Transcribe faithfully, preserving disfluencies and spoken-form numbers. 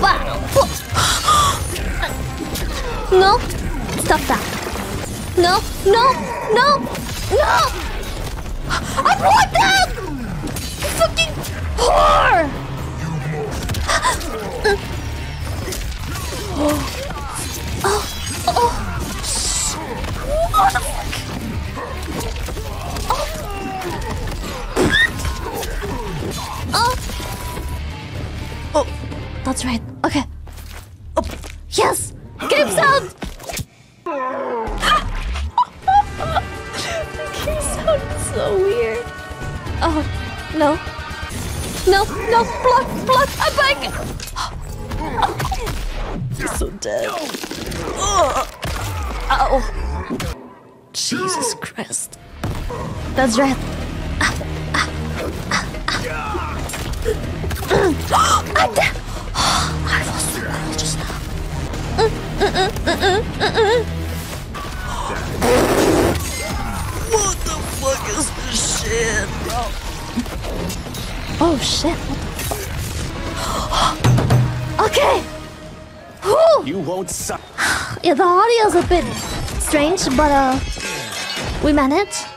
No! Stop that! No! No! No! No! I'm blinded! You fucking whore! Oh! Oh! Oh! What the fuck? Oh! Oh! That's right. Okay. Oh! Yes! Game sound! The game sound is so weird. Oh, no. No, no, block, block, I'm back! I'm so dead. Oh. Ow. Jesus Christ. That's right. I'm dead! I was so cool just now. What the fuck is this shit, bro? Oh shit, what the fuck? Okay! Whew. You won't suck. Yeah, the audio's a bit strange, but uh, we managed.